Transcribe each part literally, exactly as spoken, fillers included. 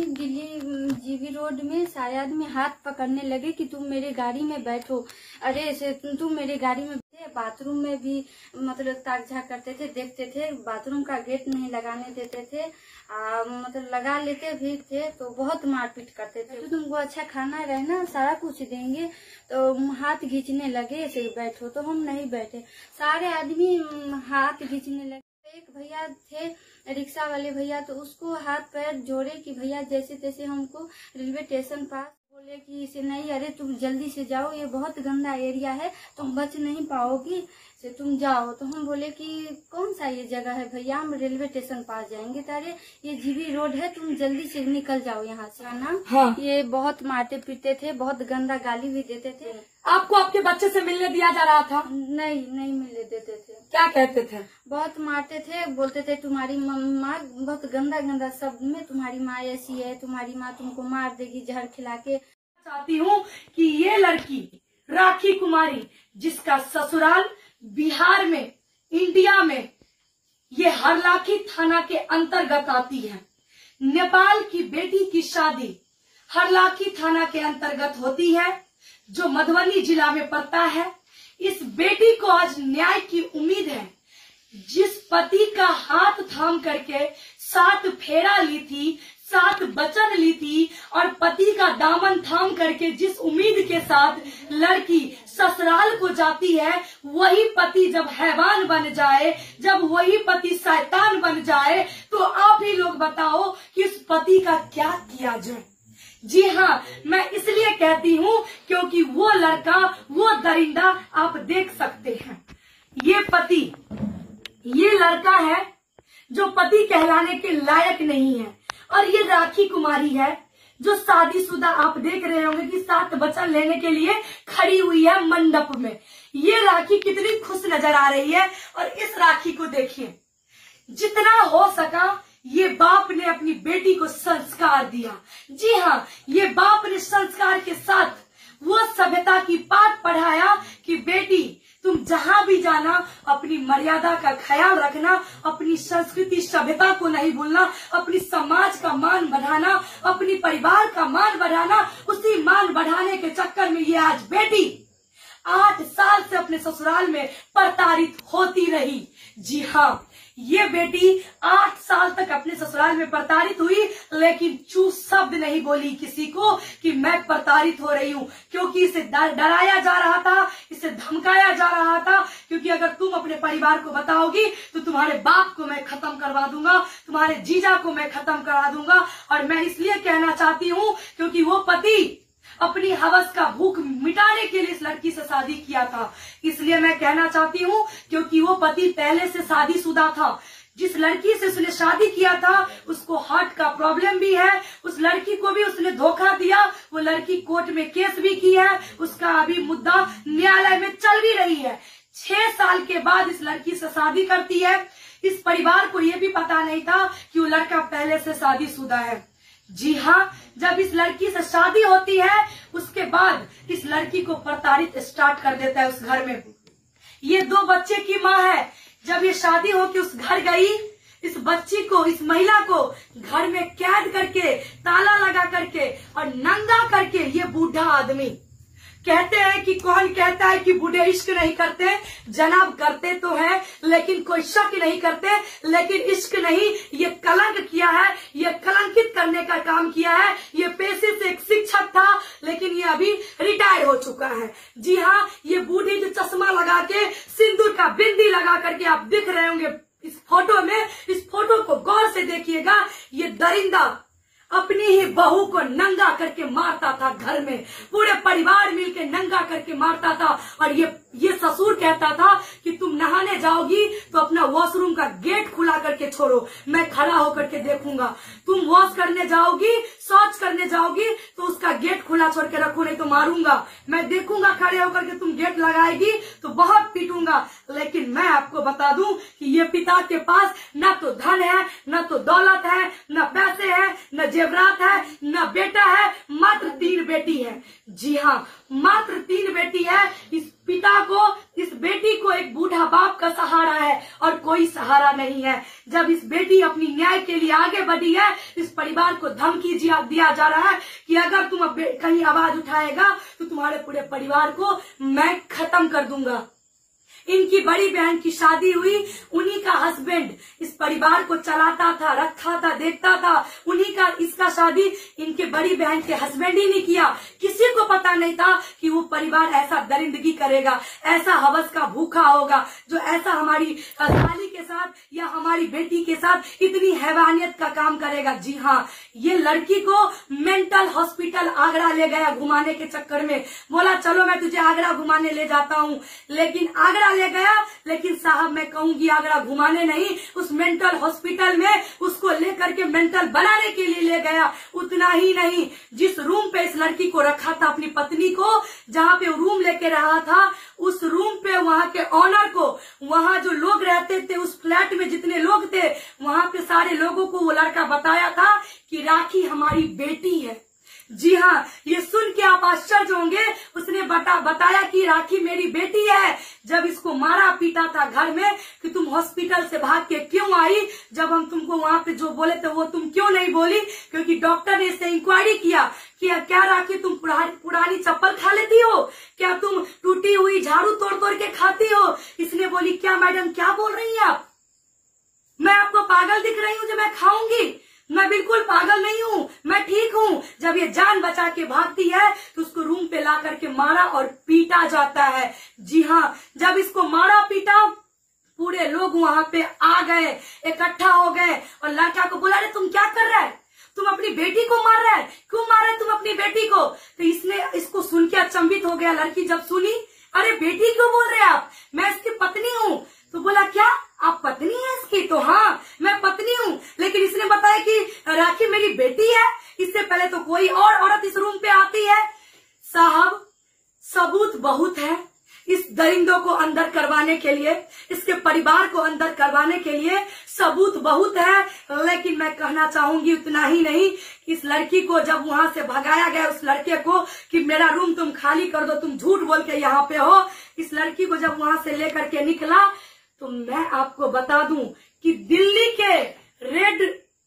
Delhi GB road में सारे आदमी हाथ पकड़ने लगे कि तुम मेरे गाड़ी में बैठो। अरे ऐसे तुम मेरे गाड़ी में बैठे। बाथरूम में भी मतलब ताक झाक करते थे, देखते थे, बाथरूम का गेट नहीं लगाने देते थे, आ, मतलब लगा लेते भी थे तो बहुत मारपीट करते थे। तो तुमको अच्छा खाना रहना सारा कुछ देंगे, तो हाथ खींचने लगे ऐसे बैठो, तो हम नहीं बैठे। सारे आदमी हाथ खींचने लगे। एक भैया थे रिक्शा वाले भैया, तो उसको हाथ पैर जोड़े कि भैया जैसे तैसे हमको रेलवे स्टेशन पास, बोले कि इसे नहीं, अरे तुम जल्दी से जाओ, ये बहुत गंदा एरिया है, तुम बच नहीं पाओगी, से तुम जाओ। तो हम बोले कि कौन सा ये जगह है भैया, हम रेलवे स्टेशन पास जाएंगे। तो अरे ये जीबी रोड है, तुम जल्दी से निकल जाओ यहाँ से ना। हाँ। ये बहुत मारते पीटते थे, बहुत गंदा गाली भी देते थे। आपको आपके बच्चे से मिलने दिया जा रहा था? नहीं, नहीं मिलने देते थे। क्या कहते थे? बहुत मारते थे, बोलते थे तुम्हारी माँ, बहुत गंदा गंदा शब्द में, तुम्हारी माँ ऐसी है, तुम्हारी माँ तुमको मार देगी जहर खिला के। चाहती हूँ कि ये लड़की राखी कुमारी, जिसका ससुराल बिहार में, इंडिया में, ये हरलाखी थाना के अंतर्गत आती है। नेपाल की बेटी की शादी हरलाखी थाना के अंतर्गत होती है, जो मधुबनी जिला में पड़ता है। इस बेटी को आज न्याय की उम्मीद है। जिस पति का हाथ थाम करके सात फेरा ली थी, सात वचन ली थी, और पति का दामन थाम करके जिस उम्मीद के साथ लड़की ससुराल को जाती है, वही पति जब हैवान बन जाए, जब वही पति शैतान बन जाए, तो आप ही लोग बताओ कि इस पति का क्या किया जाए। जी हाँ, मैं इसलिए कहती हूँ क्योंकि वो लड़का, वो दरिंदा आप देख सकते हैं। ये पति, ये लड़का है जो पति कहलाने के लायक नहीं है, और ये राखी कुमारी है जो शादीशुदा, आप देख रहे होंगे कि सात वचन लेने के लिए खड़ी हुई है मंडप में। ये राखी कितनी खुश नजर आ रही है, और इस राखी को देखिए, जितना हो सका ये बाप ने अपनी बेटी को संस्कार दिया। जी हाँ, ये बाप ने संस्कार के साथ वो सभ्यता की पाठ पढ़ाया कि बेटी तुम जहां भी जाना अपनी मर्यादा का ख्याल रखना, अपनी संस्कृति सभ्यता को नहीं भूलना, अपनी समाज का मान बढ़ाना, अपनी परिवार का मान बढ़ाना। उसी मान बढ़ाने के चक्कर में ये आज बेटी आठ साल से अपने ससुराल में प्रताड़ित होती रही। जी हाँ, ये बेटी आठ साल तक अपने ससुराल में प्रताड़ित हुई, लेकिन चू शब्द नहीं बोली किसी को कि मैं प्रताड़ित हो रही हूँ, क्योंकि इसे डराया जा रहा था, इसे धमकाया जा रहा था, क्योंकि अगर तुम अपने परिवार को बताओगी तो तुम्हारे बाप को मैं खत्म करवा दूंगा, तुम्हारे जीजा को मैं खत्म करा दूंगा। और मैं इसलिए कहना चाहती हूँ क्योंकि वो पति अपनी हवस का भूख मिटाने के लिए इस लड़की से शादी किया था। इसलिए मैं कहना चाहती हूँ क्योंकि वो पति पहले से शादीशुदा था। जिस लड़की से उसने शादी किया था उसको हार्ट का प्रॉब्लम भी है, उस लड़की को भी उसने धोखा दिया। वो लड़की कोर्ट में केस भी की है, उसका अभी मुद्दा न्यायालय में चल भी रही है। छह साल के बाद इस लड़की से शादी करती है। इस परिवार को ये भी पता नहीं था कि वो लड़का पहले से शादीशुदा है। जी हाँ, जब इस लड़की से शादी होती है उसके बाद इस लड़की को प्रताड़ित स्टार्ट कर देता है उस घर में। ये दो बच्चे की माँ है। जब ये शादी होके उस घर गई, इस बच्ची को, इस महिला को घर में कैद करके, ताला लगा करके और नंगा करके ये बूढ़ा आदमी, कहते हैं कि कौन कहता है कि बूढ़े इश्क नहीं करते, जनाब करते तो हैं, लेकिन कोई शक नहीं करते। लेकिन इश्क नहीं, ये कलंक किया है, ये कलंकित करने का काम किया है। ये पेशे से एक शिक्षक था, लेकिन ये अभी रिटायर हो चुका है। जी हाँ, ये बूढ़ी जो चश्मा लगा के, सिंदूर का बिंदी लगा करके आप दिख रहे होंगे इस फोटो में, इस फोटो को गौर से देखिएगा। ये दरिंदा अपनी ही बहू को नंगा करके मारता था घर में, पूरे परिवार मिलके नंगा करके मारता था। और ये ये ससुर कहता था कि तुम नहाने जाओगी तो अपना वॉशरूम का गेट खुला करके छोड़ो, मैं खड़ा होकर के देखूंगा। तुम वॉश करने जाओगी, शौच करने जाओगी तो उसका गेट खुला छोड़ के रखो, नहीं तो मारूंगा। मैं देखूंगा खड़े होकर के तुम गेट लगाएगी तो बहुत पीटूंगा। लेकिन मैं आपको बता दूं कि ये पिता के पास न तो धन है, न तो दौलत है, न पैसे है, न जेवरात है, न बेटा है, मात्र तीन बेटी है। जी हाँ, मात्र तीन बेटी है। इस पिता को, इस बेटी को एक बूढ़ा बाप का सहारा है और कोई सहारा नहीं है। जब इस बेटी अपनी न्याय के लिए आगे बढ़ी है, इस परिवार को धमकी दिया जा रहा है कि अगर तुम अब कहीं आवाज उठाएगा तो तुम्हारे पूरे परिवार को मैं खत्म कर दूंगा। इनकी बड़ी बहन की शादी हुई, उन्हीं का हस्बैंड इस परिवार को चलाता था, रखा था, देखता था। उन्हीं का इसका शादी इनके बड़ी बहन के हस्बैंड ही नहीं किया। किसी को पता नहीं था कि वो परिवार ऐसा दरिंदगी करेगा, ऐसा हवस का भूखा होगा, जो ऐसा हमारी साली के साथ या हमारी बेटी के साथ इतनी हैवानियत का काम करेगा। जी हाँ, ये लड़की को मेंटल हॉस्पिटल आगरा ले गया घुमाने के चक्कर में। बोला चलो मैं तुझे आगरा घुमाने ले जाता हूँ, लेकिन आगरा ले गया, लेकिन साहब मैं कहूंगी आगरा घुमाने नहीं, उस मेंटल हॉस्पिटल में उसको लेकर के मेंटल बनाने के लिए ले गया। उतना ही नहीं, जिस रूम पे इस लड़की को रखा था अपनी पत्नी को, जहाँ पे रूम लेके रहा था, उस रूम पे वहाँ के ऑनर को, वहाँ जो लोग रहते थे उस फ्लैट में जितने लोग थे, वहाँ पे सारे लोगों को वो लड़का बताया था कि राखी हमारी बेटी है। जी हाँ, ये सुन के आप आश्चर्य होंगे। उसने बता बताया कि राखी मेरी बेटी है। जब इसको मारा पीटा था घर में कि तुम हॉस्पिटल से भाग के क्यों आई, जब हम तुमको वहाँ पे जो बोले थे वो तुम क्यों नहीं बोली, क्योंकि डॉक्टर ने इससे इंक्वायरी किया कि क्या राखी तुम पुरानी चप्पल खा लेती हो, क्या तुम टूटी हुई झाड़ू तोड़ तोड़ के खाती हो। इसने बोली क्या मैडम क्या बोल रही है आप, मैं आपको पागल दिख रही हूँ जो मैं खाऊंगी? मैं बिल्कुल पागल नहीं हूँ, मैं ठीक हूँ। जब ये जान बचा के भागती है तो उसको रूम पे ला करके मारा और पीटा जाता है। जी हाँ, जब इसको मारा पीटा, पूरे लोग वहां पे आ गए, इकट्ठा हो गए और लड़का को बोला अरे तुम क्या कर रहा है, तुम अपनी बेटी को मार रहा है, क्यों मार रहे तुम अपनी बेटी को? तो इसने इसको सुन के अचंभित हो गया। लड़की जब सुनी, अरे बेटी क्यों बोल रहे आप, मैं इसकी पत्नी हूँ। तो बोला क्या आप पत्नी है इसकी? तो हाँ मैं पत्नी हूँ, लेकिन इसने बताया कि राखी मेरी बेटी है। इससे पहले तो कोई और औरत इस रूम पे आती है। साहब सबूत बहुत है इस दरिंदों को अंदर करवाने के लिए, इसके परिवार को अंदर करवाने के लिए सबूत बहुत है। लेकिन मैं कहना चाहूंगी उतना ही नहीं, इस लड़की को जब वहां से भगाया गया, उस लड़के को कि मेरा रूम तुम खाली कर दो, तुम झूठ बोल के यहाँ पे हो, इस लड़की को जब वहां से लेकर के निकला, तो मैं आपको बता दूं कि दिल्ली के रेड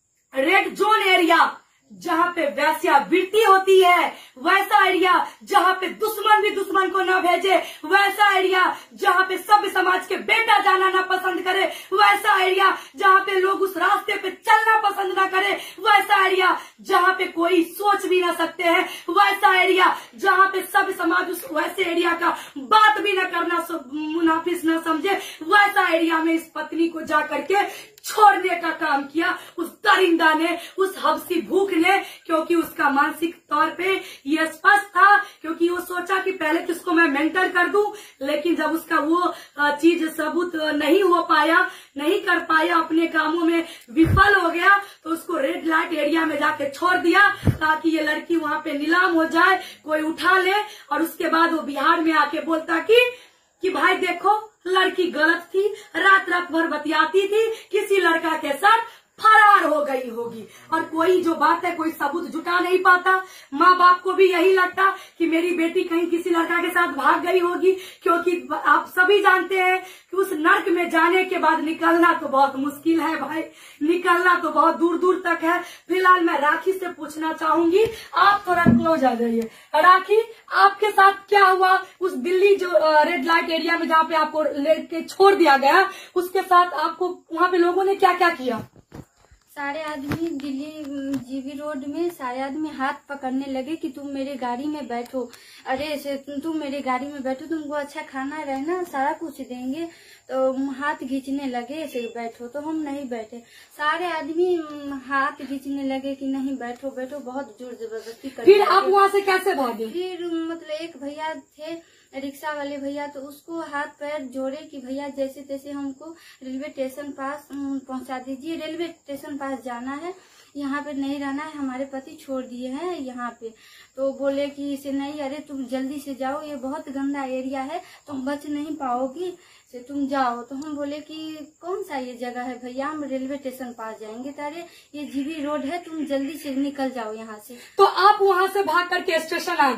रेड जोन एरिया जहाँ पे वैश्यावृत्ति होती है, वैसा एरिया जहाँ पे दुश्मन भी दुश्मन को न भेजे, वैसा एरिया जहाँ पे सभ्य समाज के बेटा जाना ना पसंद करे, वैसा एरिया जहाँ पे लोग उस रास्ते पे चलना पसंद ना करे, वैसा एरिया जहाँ पे कोई सोच भी ना सकते हैं, वैसा एरिया जहाँ पे सभ्य समाज उस वैसे एरिया का बात भी न करना मुनाफिस न समझे, वैसा एरिया में इस पत्नी को जा करके छोड़ने का काम किया उस दरिंदा ने, उस हबसी भूख ने। क्योंकि उसका मानसिक तौर पे ये स्पष्ट था, क्योंकि वो सोचा कि पहले तो इसको मैं मेंटर कर दूं, लेकिन जब उसका वो चीज सबूत नहीं हो पाया, नहीं कर पाया, अपने कामों में विफल हो गया, तो उसको रेड लाइट एरिया में जाके छोड़ दिया ताकि ये लड़की वहां पे नीलाम हो जाए, कोई उठा ले। और उसके बाद वो बिहार में आके बोलता कि कि भाई देखो लड़की गलत थी, रात रात भर बतियाती थी, किसी लड़का के साथ फरार हो गई होगी। और कोई जो बात है कोई सबूत जुटा नहीं पाता। माँ बाप को भी यही लगता कि मेरी बेटी कहीं किसी लड़का के साथ भाग गई होगी, क्योंकि आप सभी जानते हैं कि उस नर्क में जाने के बाद निकलना तो बहुत मुश्किल है भाई, निकलना तो बहुत दूर दूर तक है। फिलहाल मैं राखी से पूछना चाहूंगी, आप थोड़ा क्लोज आ जाइए। राखी, आपके साथ क्या हुआ उस दिल्ली जो रेड लाइट एरिया में जहाँ पे आपको लेके छोड़ दिया गया, उसके साथ आपको वहाँ पे लोगों ने क्या क्या किया? सारे आदमी दिल्ली जीबी रोड में सारे आदमी हाथ पकड़ने लगे कि तुम मेरे गाड़ी में बैठो, अरे ऐसे तुम मेरे गाड़ी में बैठो, तुमको अच्छा खाना रहना सारा कुछ देंगे। तो हाथ खींचने लगे ऐसे बैठो, तो हम नहीं बैठे। सारे आदमी हाथ खींचने लगे कि नहीं बैठो बैठो, बहुत जोर जबरदस्ती कर। फिर आप वहाँ से कैसे भागे? फिर मतलब एक भैया थे रिक्शा वाले भैया, तो उसको हाथ पैर जोड़े कि भैया जैसे तैसे हमको रेलवे स्टेशन पास पहुंचा दीजिए, रेलवे स्टेशन पास जाना है, यहाँ पे नहीं रहना है, हमारे पति छोड़ दिए हैं यहाँ पे। तो बोले कि इसे नहीं, अरे तुम जल्दी से जाओ, ये बहुत गंदा एरिया है, तुम बच नहीं पाओगी, से तुम जाओ। तो हम बोले कि कौन सा ये जगह है भैया, हम रेलवे स्टेशन पास जाएंगे। तो अरे ये जीबी रोड है, तुम जल्दी से निकल जाओ यहाँ से। तो आप वहाँ से भाग करके स्टेशन आ गई?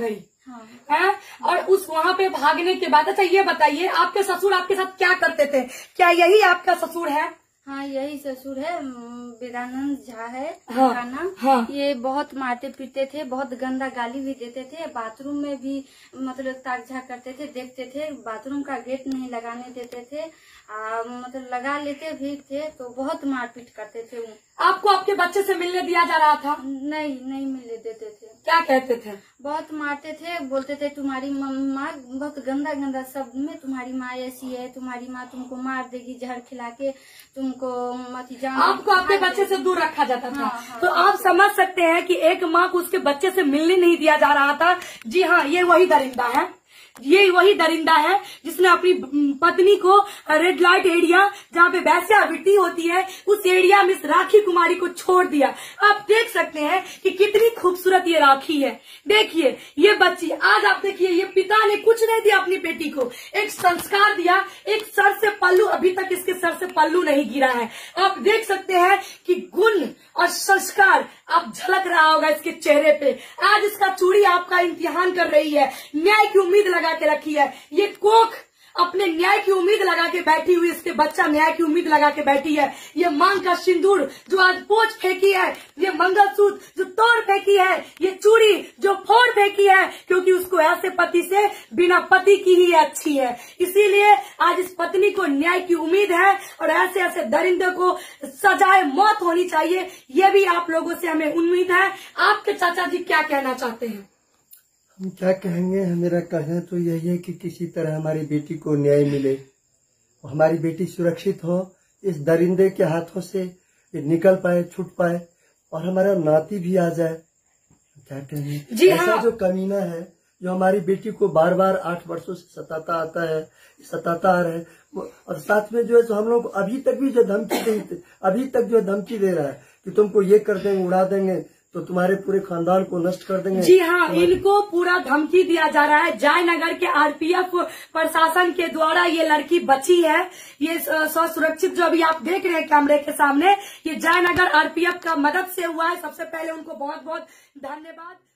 हाँ। है और उस वहाँ पे भागने के बाद, अच्छा ये बताइए आपके ससुर आपके साथ क्या करते थे? क्या यही आपका ससुर है? हाँ, यही ससुर है, वेदानंद झा है। हाँ, का नाम। हाँ। ये बहुत मारते पीटते थे, बहुत गंदा गाली भी देते थे, बाथरूम में भी मतलब ताक झाक करते थे, देखते थे, बाथरूम का गेट नहीं लगाने देते थे, आ, मतलब लगा लेते भी थे, तो बहुत मारपीट करते थे वो। आपको आपके बच्चे से मिलने दिया जा रहा था? नहीं, नहीं मिलने देते थे। क्या कहते थे? बहुत मारते थे, बोलते थे तुम्हारी माँ, बहुत गंदा गंदा शब्द में, तुम्हारी माँ ऐसी है, तुम्हारी माँ तुमको मार देगी, जहर खिला के तुमको मती जान। आपको आपके बच्चे से दूर रखा जाता था। हाँ, हाँ, तो आप समझ सकते हैं कि एक माँ को उसके बच्चे से मिलने नहीं दिया जा रहा था। जी हाँ, ये वही दरिंदा है, ये वही दरिंदा है जिसने अपनी पत्नी को रेड लाइट एरिया जहाँ पे वैश्यावृत्ति होती है उस एरिया में इस राखी कुमारी को छोड़ दिया। आप देख सकते हैं कि कितनी खूबसूरत ये राखी है। देखिए ये बच्ची, आज आप देखिए ये पिता ने कुछ नहीं दिया अपनी बेटी को, एक संस्कार दिया, एक सर से पल्लू, अभी तक इसके सर से पल्लू नहीं गिरा है। आप देख सकते हैं कि गुण और संस्कार आप झलक रहा होगा इसके चेहरे पे। आज इसका चूड़ी आपका इम्तिहान कर रही है, न्याय की उम्मीद लगा के रखी है। ये कोख अपने न्याय की उम्मीद लगा के बैठी हुई, इसके बच्चा न्याय की उम्मीद लगा के बैठी है। ये मांग का सिंदूर जो आज पोंछ फेंकी है, ये मंगलसूत्र जो तोड़ फेंकी है, ये चूड़ी जो फोड़ फेंकी है, क्योंकि उसको ऐसे पति से बिना पति की ही अच्छी है। इसीलिए आज इस पत्नी को न्याय की उम्मीद है और ऐसे ऐसे दरिंदे को सजाए मौत होनी चाहिए, ये भी आप लोगों से हमें उम्मीद है। आपके चाचा जी क्या कहना चाहते हैं? हम क्या कहेंगे, मेरा कहना तो यही है कि किसी तरह हमारी बेटी को न्याय मिले, हमारी बेटी सुरक्षित हो, इस दरिंदे के हाथों से ये निकल पाए, छूट पाए और हमारा नाती भी आ जाए। क्या कहेंगे, जी ऐसा हाँ। जो कमीना है जो हमारी बेटी को बार बार आठ वर्षों से सताता आता है, सताता आ रहा है, और साथ में जो है तो हम लोग अभी तक भी जो धमकी दे अभी तक जो धमकी दे रहा है कि तुमको ये कर देंगे, उड़ा देंगे, तो तुम्हारे पूरे खानदान को नष्ट कर देंगे। जी हाँ, इनको पूरा धमकी दिया जा रहा है। जयनगर के आरपीएफ प्रशासन के द्वारा ये लड़की बची है, ये सुरक्षित जो अभी आप देख रहे हैं कैमरे के सामने, ये जयनगर आरपीएफ का मदद से हुआ है। सबसे पहले उनको बहुत बहुत धन्यवाद।